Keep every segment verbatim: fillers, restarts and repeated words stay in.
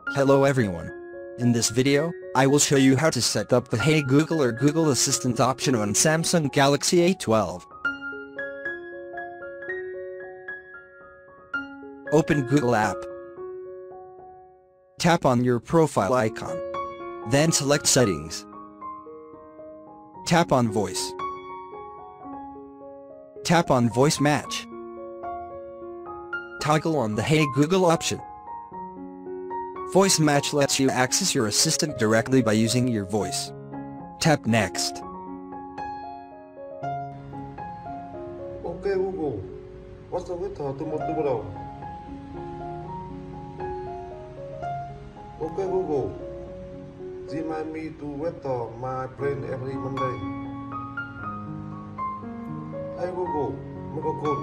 Hello everyone. In this video, I will show you how to set up the Hey Google or Google Assistant option on Samsung Galaxy A twelve. Open Google app. Tap on your profile icon. Then select Settings. Tap on Voice. Tap on Voice Match. Toggle on the Hey Google option. Voice Match lets you access your assistant directly by using your voice. Tap Next. Okay Google, what's the weather tomorrow? Okay Google, remind me to weather my plane every Monday. Hey Google, make a call.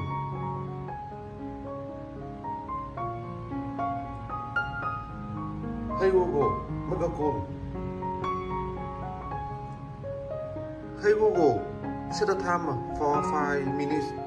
Hey Google, make a call. Hey Google, set a timer for five minutes.